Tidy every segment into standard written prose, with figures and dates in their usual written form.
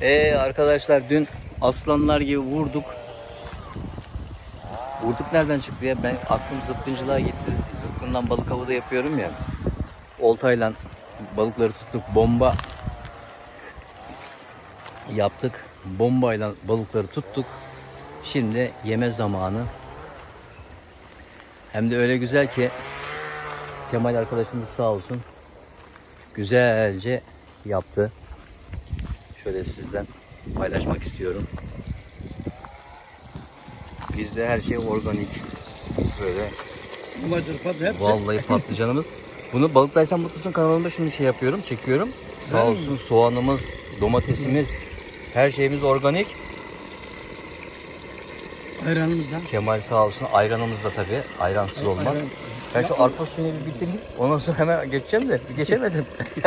Arkadaşlar dün aslanlar gibi vurduk. Vurduk nereden çıktı ya? Ben aklım zıpkıncılığa gitti. Zıpkından balık avı da yapıyorum ya. Oltayla balıkları tuttuk. Bomba yaptık. Bombayla balıkları tuttuk. Şimdi yeme zamanı. Hem de öyle güzel ki Kemal arkadaşımız sağ olsun güzelce yaptı. Şöyle sizden paylaşmak istiyorum. Bizde her şey organik. Böyle. Vallahi patlıcanımız. Bunu Balıktaysan Mutlusun kanalında şimdi şey yapıyorum, çekiyorum. Sağ olsun soğanımız, domatesimiz, her şeyimiz organik. Ayranımız da. Kemal sağ olsun, ayranımız da tabii. Ayransız olmaz. Ayran. Ben şu arpa suyunu bir bitireyim. Ondan sonra hemen geçeceğim de geçemedim.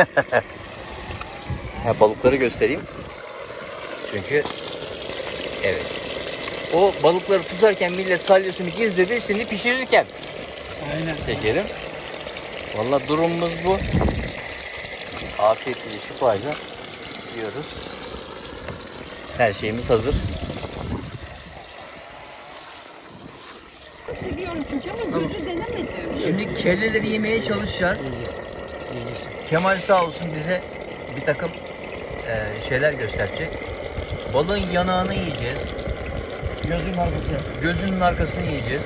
Balıkları göstereyim. Çünkü evet. O balıkları tutarken millet salyosunu gizledi. Şimdi pişirirken Aynen. çekelim. Vallahi durumumuz bu. Afiyetle şifayla yiyoruz. Her şeyimiz hazır. Seviyorum çünkü ama gözü denemedim. Şimdi kelleleri yemeye çalışacağız. Kemal sağ olsun bize bir takım şeyler gösterecek. Balığın yanağını yiyeceğiz. Gözün arkası. Gözünün arkasını yiyeceğiz.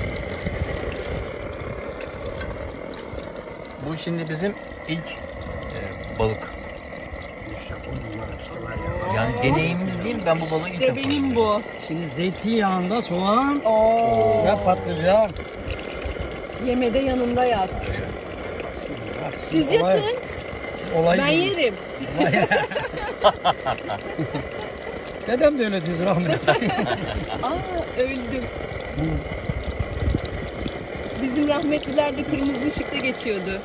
Bu şimdi bizim ilk balık. Yani deneyimimiz değil mi? Ben bu balığı ilk İşte benim bu. Şimdi zeytinyağında soğan Oo. ve patlıcan. Yemede yanında yat. Siz Olay- yatın. Olay Ben değil. yerim. Dedem de öyle diyordu rahmetli. Aa öldüm. Bizim rahmetliler de kırmızı ışıkta geçiyordu.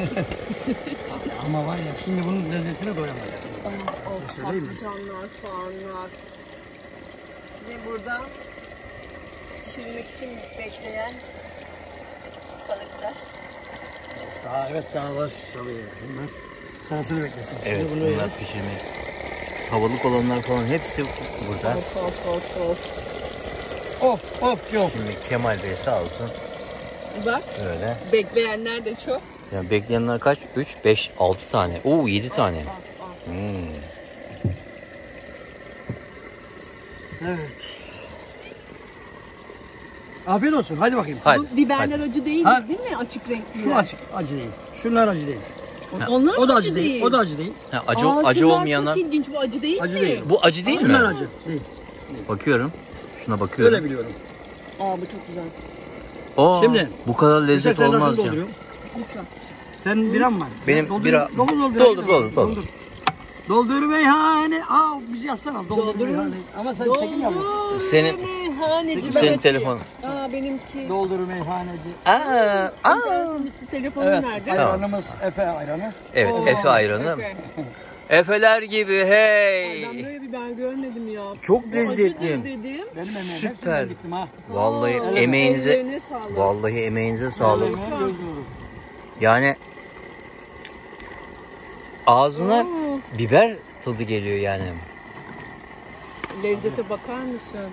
Ama var ya şimdi bunun lezzetine doyamayacak. Söyleyeyim mi? Patlıcanlar, soğanlar. Ve burada pişirmek için bekleyen balıklar. Daha var. Tabii. Bunlar sırasını beklesin. Evet, Şimdi bunu bunlar yeriz. pişirmek. Havalık olanlar falan hepsi burada. Of yok. Şimdi Kemal Bey sağ olsun. Bak Böyle. bekleyenler de çok. Yani bekleyenler kaç? 3, 5, 6 tane. Oo 7 tane. Evet. Afiyet olsun. Hadi bakayım. Hadi. Bu biberler acı değil Ha. değil mi? Açık renkli. Şu acı değil. Şunlar acı değil. Onlar O da acı acı değil. O da acı değil. Ha, Aa, acı şunlar olmayanlar. çok ilginç. Bu acı değil Acı mi? değil. Bu acı değil mi? Şunlar acı değil. Bakıyorum. Şuna bakıyorum. Öyle biliyorum. Aa bu çok güzel. Aa, Şimdi, bu kadar lezzet Sen olmaz nasıl ya. dolduruyorsun? Lütfen. Sen biran var. Benim Doldur- bira- Doldur. Doldur meyhane. Aa bizi yazsana. Doldur Doldur. meyhane. Ama sen çekim yapıyorsun. Senin- meyhaneci. Senin Ben telefon. Aa benimki. Doldur meyhaneci. Telefonun Evet. nerede? Ayranımız Efe ayranı. Evet, Oo, Efe ayranı. Efe. Efeler gibi Ay, hey. ben böyle biber görmedim ya. Çok Bu lezzetli. acıdır dedim. Benim emeğim. Süper. Hepsinden gittim ha. Vallahi Aa, emeğinize ellerine sağlık. vallahi emeğinize sağlık. Emeğim göz nuru. Yani ağzına Aa, biber tadı geliyor yani. lezzete bakar mısın?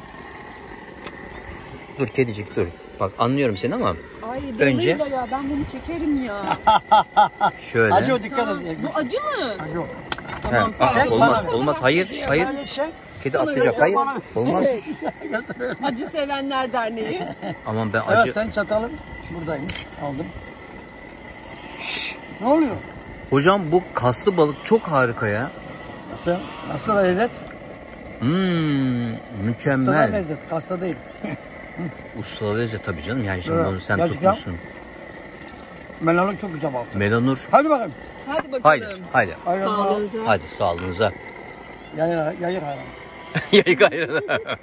Dur kedicik dur. Bak anlıyorum seni ama Ay Önce- dalıyla ya ben bunu çekerim ya. şöyle. Acı o dikkat et. Bu acı mı? Acı o. Tamam Ha, sağ ol. olmaz olmaz hayır hayır. Şey, Kedi atlayacak hayır. Olmaz. Acı Sevenler Derneği. Aman ben Evet acı. sen çatalın buradaymış. Aldım. Ne oluyor? Hocam bu kaslı balık çok harika ya. Nasıl? Nasıl lezzet? Kastada Mükemmel. lezzet. Kasta değil. Usta lezzet tabii canım. Yani şimdi Evet, bunu sen gerçekten. tutmuşsun. Melanlık çok güzel balık. Melanur. Hadi bakalım. Hadi bakalım. Haydi. Sağlığınıza. Hadi sağlığınıza. Yayır hayran. Yayık ayrı.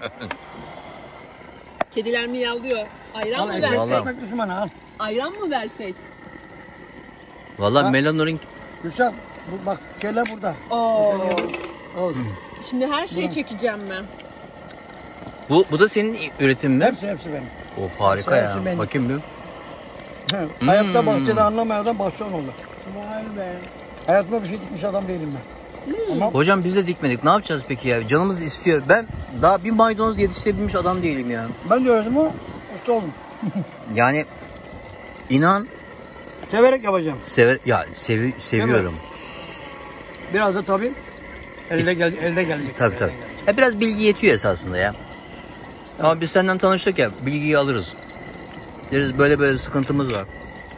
Kediler miyavlıyor. Ayran Al mı ekmek, versek? Vallahi. ekmek düşmanı al. Ayran mı versek? Valla Ha? Melanur'un Gülşah bak kelle burada. Oo. Oldu. Şimdi her şeyi çekeceğim ben. bu da senin üretimin mi? Hepsi benim. O harika Hepsi ya. benim. Bakayım bir. Hayatta bahçede anlamayan adam bahçıvan olur. Vay be. Hayatımda bir şey dikmiş adam değilim ben. Ama Hocam biz de dikmedik. Ne yapacağız peki ya? Canımız istiyor. Ben daha bir maydanoz yetiştirebilmiş adam değilim ya. ben de öğrendim ama usta oldum. Yani inan Severek yapacağım. seviyorum. Biraz da tabii elde gelecek. Tabii tabii. Ya biraz bilgi yetiyor esasında ya. Ama biz senden tanıştık ya, bilgiyi alırız. Deriz böyle böyle sıkıntımız var.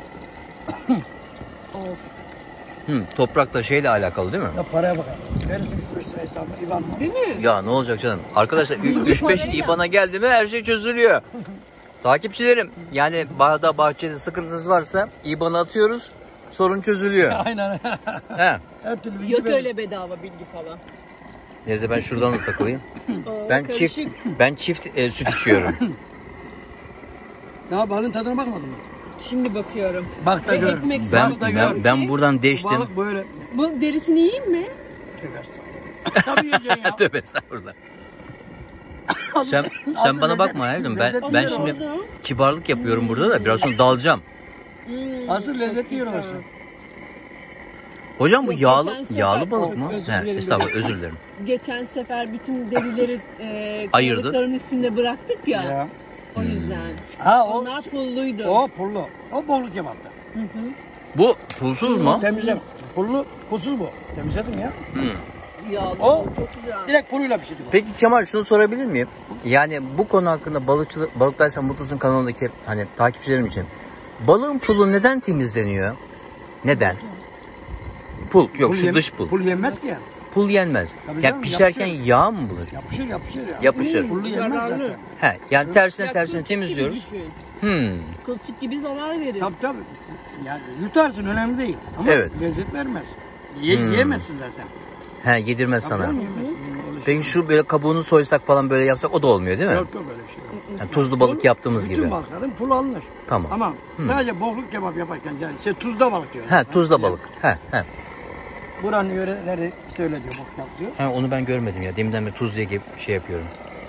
Toprakla şeyle alakalı değil mi? Ya paraya bakalım. Verirsin şu 5 lira hesabını İvan. Değil mi? Ya ne olacak canım? Arkadaşlar 3-5 IBAN'a geldi mi her şey çözülüyor. Takipçilerim, yani bağda bahçede sıkıntınız varsa IBAN'a atıyoruz, sorun çözülüyor. Aynen. He. Her türlü bilgi Yok verir. öyle bedava bilgi falan. Neyse ben şuradan da takılayım. Oo, Ben karışık. çift süt içiyorum. Daha balığın tadına bakmadın mı? Şimdi bakıyorum. Bak da Ve gör. ekmek Ben sarıp da ben, gör ben ki, buradan Bu değiştim. balık böyle. Bu derisini yiyeyim mi? Tabii yiyeceksin ya. Tövbe estağfurullah. Sen bana bakma evladım. Ben şimdi kibarlık yapıyorum burada da biraz sonra dalacağım. Asıl lezzetli yer orası. Hocam bu Yok, yağlı geçen sefer- yağlı balık mı? Özür He, dilerim. estağfurullah özür dilerim. Geçen sefer bütün derileri Ayırdık. balıkların üstünde bıraktık ya. Ya. O yüzden. Ha Onlar pulluydu. o pullu. O bolluk kebaptı. Bu pulsuz mu? Temizlem. Pullu, pulsuz bu. Temizledim ya. Yağlı, O- çok güzel. Direkt puluyla pişirdim. Peki Kemal şunu sorabilir miyim? Yani bu konu hakkında Balıklarsan Mutlusun kanalındaki hani takipçilerim için balığın pulu neden temizleniyor? Neden? Pul yok şu dış pul. Pul yenmez ki ya. Pul yenmez. Tabii Ya canım, pişerken yapışır. yağ mı bulur? Yapışır ya. Yapışır. Pullu yenmez Zararlı. zaten. He, yani tersine Ya tersine kılçık temizliyoruz. gibi düşün. Hmm. Kılçık gibi zarar verir. Tabii. Yani yutarsın önemli değil. Ama Evet. lezzet vermez. Yiyemezsin zaten. He, yedirmez sana. Tabii canım, yemezsin. Öyle şey Peki şu böyle kabuğunu soysak falan böyle yapsak o da olmuyor değil mi? Yok öyle bir şey. Yok. Yani tuzlu balık Pul, yaptığımız bütün gibi. balıkların pulu alınır. Tamam. Ama sadece bokluk kebap yaparken yani tuzda balık diyor. He, tuzla balık. He. Buranın yöreleri işte öyle diyor, bokluk yapıyor. He, onu ben görmedim ya. Deminden beri tuz diye şey yapıyorum.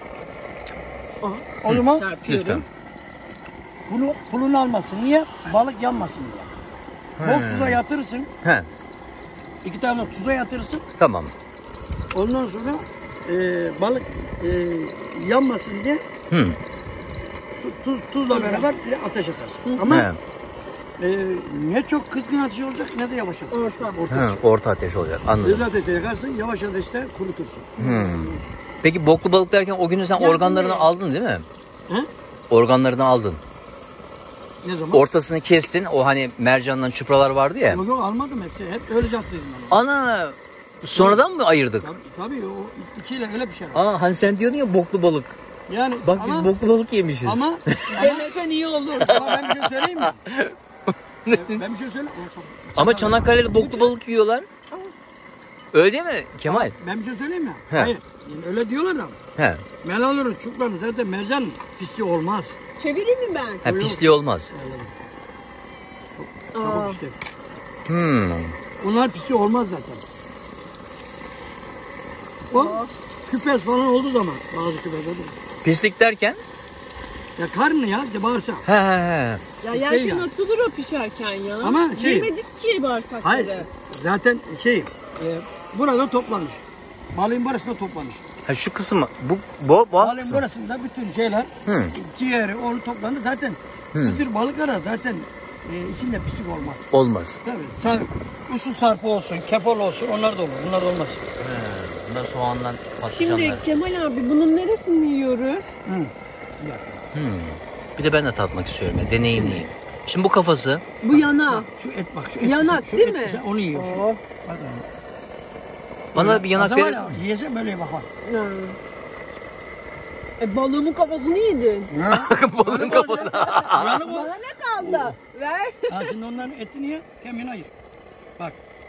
O zaman Lütfen. Çarpıyorum. pulunu almasın. Niye? Balık yanmasın diye. Bol tuza yatırırsın. He, 2 tane tuza yatırırsın. tamam. Ondan sonra balık yanmasın diye Hı. tuzla beraber bir de ateş atarsın. Ama He. ne çok kızgın ateş olacak ne de yavaş ateş. Orta He, ateş. orta ateş olacak. Anladım. Hızlı ateşe yakarsın, yavaş ateşte kurutursun. Peki boklu balık derken o günü sen Ya, organlarını bu- aldın değil mi? He? Organlarını aldın. Ne zaman? Ortasını kestin. O hani mercandan çıpralar vardı ya. Yok almadım hepsi. Hep öyle yaptıydım ben. Ana sonradan mı ayırdık? Tabii o içiyle öyle bir şey var. Aa hani sen diyordun ya boklu balık. Yani Bak ama, biz boklu balık yemişiz. ama Demesen iyi olur. ben bir şey söyleyeyim mi? Ben bir şey söyleyeyim. Ama Çanakkale'de boklu balık yiyorlar. Öyle değil mi Kemal? Ben bir şey söyleyeyim mi? He. Hayır. Yani öyle diyorlar da. He. Melaların, çupranın zaten mercan pisliği olmaz. Çevireyim mi ben? Ha pisliği olmaz. Kabuk işte. Hmm. Onlar pisliği olmaz zaten. O küpez falan olduğu zaman bazı küpez olduğu zaman. Pislik derken? Ya karnı ya işte bağırsak. He. Ya Değil yerken yani. atılır o pişerken ya. Ama şey- Yemedik ki bağırsakları. Hayır. Zaten burada toplanır. Balığın burasında toplanır. Ha şu kısmı bu boğaz Balığın kısmı. burasında bütün şeyler Hı. ciğeri onu toplanır zaten. Bu tür balıklara zaten içinde pislik olmaz. Olmaz. Tabii. Usul sarpı olsun, kefal olsun onlar da olur. Bunlar da olmaz. Bunlar soğandan patlıcanlar. Şimdi Kemal abi bunun neresini yiyoruz? Hı. Bir dakika. Bir de ben de tatmak istiyorum ya. Deneyimleyeyim. Şimdi bu kafası. Bu yana. Şu et bak şu et. Yanak şu değil et mi? güzel, onu yiyorsun. Oh. Bak, Bana bir yanak Aslında var verir. ya, yiyesen böyle bak bak. Ha. Balığımın kafasını yedin. Balığın kafası. Yanık o. Bana ne kaldı? Ver. Ha, şimdi onların etini ye, kemiğini ayır. Bak,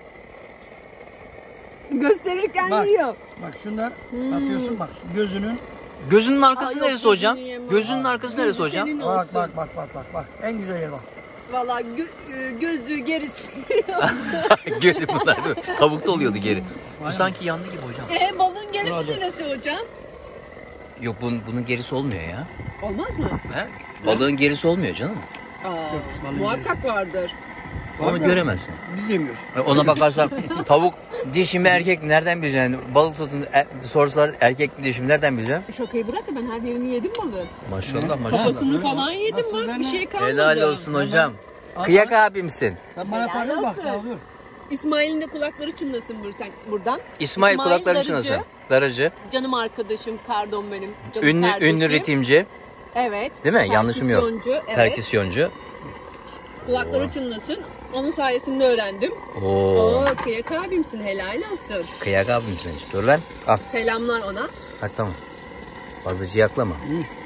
Gösterirken Bak. yiyor. bak şunlar atıyorsun bak şu gözünün. Gözünün arkası Ay, yok, neresi hocam? gözünü yemem. Gözünün arkası neresi hocam? Senin Bak olsun. bak. En güzel yer bak. Valla gözlüğü gerisi. Gördüm bunlar. Kabukta oluyordu geri. Bu sanki yandı gibi hocam. Balığın gerisi Hadi. neresi hocam? Yok bunun gerisi olmuyor ya. Olmaz mı? He? Balığın gerisi olmuyor canım. Aa, balığın muhakkak vardır. Onu göremezsin. Biz yemiyoruz. Ona bakarsan tavuk dişi mi erkek mi nereden bileceksin? Balık tutun sorsalar erkek mi dişi mi nereden bileceksin? Şakayı bırak da ben her yerini yedim balığın. Maşallah maşallah. Kafasını falan yedim bak bir şey kalmadı. Helal olsun hocam. Kıyak abimsin. Sen bana takıl bak. Alıyor. İsmail'in de kulakları çınlasın buradan. İsmail kulakları Darıcı, çınlasın. Darıcı. Canım arkadaşım, pardon benim. Canım Ünlü kardeşim. ritimci. Evet. Değil mi? Yanlışım yok. Perküsyoncu, evet. Perküsyoncu. Kulakları çınlasın. Onun sayesinde öğrendim. Oo. Kıyak abimsin, helal olsun. Kıyak abimsin. Dur lan. Al. Selamlar ona. Bak tamam. Fazla ciyaklama.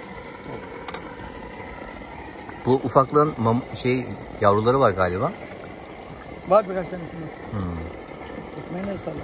Bu ufaklığın yavruları var galiba. Var birkaç tane şunu. Ekmeğine salla.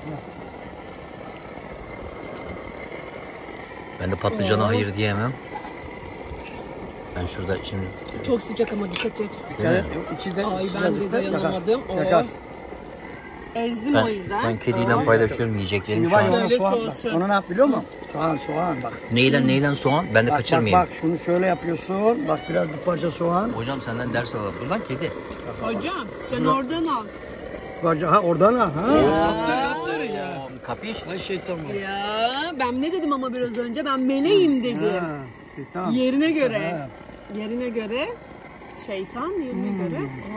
Ben de patlıcana hayır diyemem. Ben şurada şimdi... Çok sıcak ama dikkat et. Dikkat et. İçinde Ay ben de sıcacıkta yakar. dayanamadım. Yakar. Ezdim o yüzden. Ben kediyle paylaşıyorum yiyeceklerimi Şimdi şu var an. ya Şöyle ona soğan bak. soğusun. Onu ne yap biliyor musun? Soğan bak. Neyle soğan? Ben de Bak kaçırmayayım. bak şunu şöyle yapıyorsun. Bak biraz bir parça soğan. Hocam senden ders alalım. Buradan kedi. Hocam sen oradan al. Parça ha oradan al. Ha. Kapiş. Ay şeytan var. Ya ben ne dedim ama biraz önce? Ben meleğim dedim. Ha, şeytan. Yerine göre. Ha. Yerine göre. Şeytan yerine göre.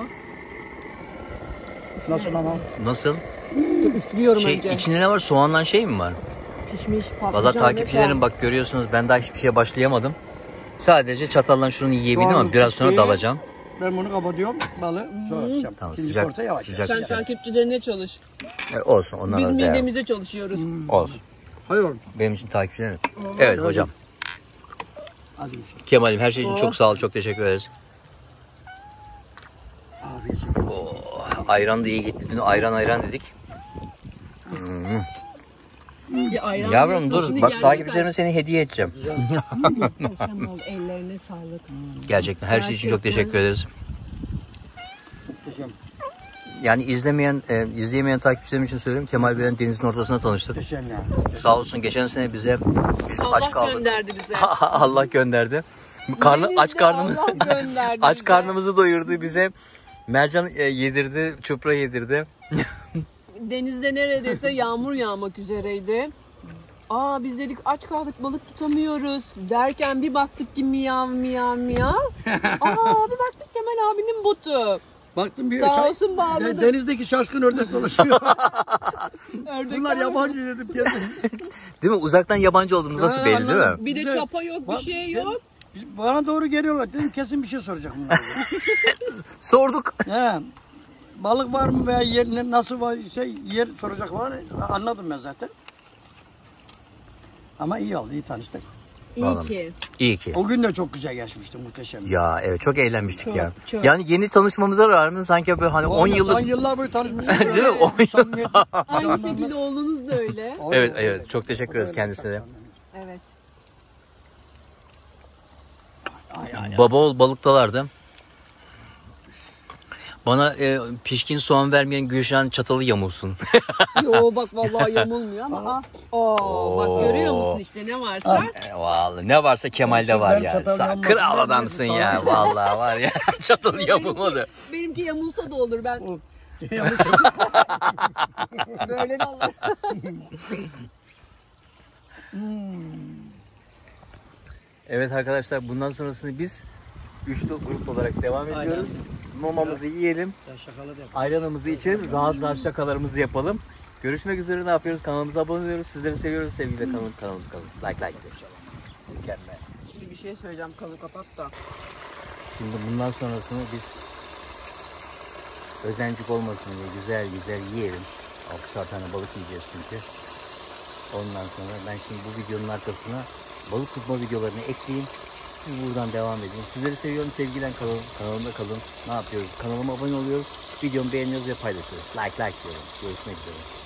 Nasıl ama? Nasıl? Üflüyorum önce. İçinde ne var? Soğandan şey mi var? Pişmiş patlıcan. Valla ve takipçilerim soğan. bak görüyorsunuz ben daha hiçbir şeye başlayamadım. Sadece çatallan şunu yiyebildim ama biraz sonra pişti. dalacağım. Ben bunu kapatıyorum. Balı sonra atacağım. Tamam, İkinci sıcak- orta yavaş sıcak- yavaş. Sen takipçilerine çalış. Olsun onlar Biz da değer. midemize çalışıyoruz. Olsun. Hadi oğlum. Benim için takipçilerim. Evet hocam. Hadi bir şey. Kemal'im her şey için çok sağ ol. Çok teşekkür ederiz. Afiyet olsun. Ayran da iyi gitti. Dün ayran dedik. Bir ayran Yavrum diyorsun, dur şimdi bak gerçekten- takipçilerime seni hediye edeceğim. Muhteşem oldu. Ellerine sağlık. Gerçekten her şey için çok teşekkür ederiz. Muhteşem. Yani izleyemeyen takipçilerim için söylüyorum. Kemal Bey'in denizin ortasına tanıştık. Muhteşem ya. Sağ olsun geçen sene biz aç Allah kaldık. gönderdi bize. Allah gönderdi. Denizde Aç karnımız Allah gönderdi aç bize. karnımızı doyurdu bize. Mercan yedirdi, çupra yedirdi. Denizde neredeyse yağmur yağmak üzereydi. Biz dedik aç kaldık balık tutamıyoruz derken bir baktık ki miyav miyav miyav. Bir baktık Kemal abinin botu. Baktım bir Sağ olsun bağladı. denizdeki şaşkın ördek dolaşıyor. Ördek Bunlar var. yabancı dedim kendim. Değil mi? Uzaktan yabancı olduğumuz nasıl belli değil mi? anladım. Bir de Güzel. çapa yok bir Bak, şey yok. Bana doğru geliyorlar. Dedim kesin bir şey soracak bunlar. Sorduk. He. Balık var mı veya yer nasıl var yer soracak var. Anladım ben zaten. Ama iyi oldu, iyi tanıştık. İyi Vallahi. ki. İyi ki. O gün de çok güzel geçmişti, muhteşem. Ya evet çok eğlenmiştik Çok, ya. çok. Yani yeni tanışmamıza rağmen sanki böyle hani 10 yıllık. 10 yıllar boyu tanışmışız. Değil mi? 10 yıl. Aynı şekilde oğlunuz da öyle. Evet çok teşekkür ederiz kendisine de. Evet. Baba oğul balıktalardı. Bana pişkin soğan vermeyen Gülşen çatalı yamulsun. Yo bak vallahi yamulmuyor ama. Bak görüyor musun işte ne varsa. Vallahi ne varsa Kemal'de var Ben ya. çatal Sen yanmasın, kral ben adamsın de ya. Vallahi var ya. Çatalı yamulmadı. Benimki yamulsa da olur ben. Böyle de olur. Evet arkadaşlar bundan sonrasını biz üçlü grup olarak devam ediyoruz. Mamamızı yiyelim. Ayranımızı içelim. Rahat rahat şakalarımızı yapalım. Görüşmek üzere ne yapıyoruz? Kanalımıza abone oluyoruz. Sizleri seviyoruz. Sevgiyle kalın. Kanalımıza kalın. Like. Mükemmel. Şimdi bir şey söyleyeceğim kanı kapat da. Şimdi bundan sonrasını biz özencik olmasın diye güzel yiyelim. 6'şar tane balık yiyeceğiz çünkü. Ondan sonra ben şimdi bu videonun arkasına balık tutma videolarını ekleyeyim. Siz buradan devam edin. Sizleri seviyorum. Sevgiyle kalın. Kanalımda kalın. Ne yapıyoruz? Kanalıma abone oluyoruz. Videomu beğeniyoruz ve paylaşıyoruz. Like diyorum. Görüşmek üzere.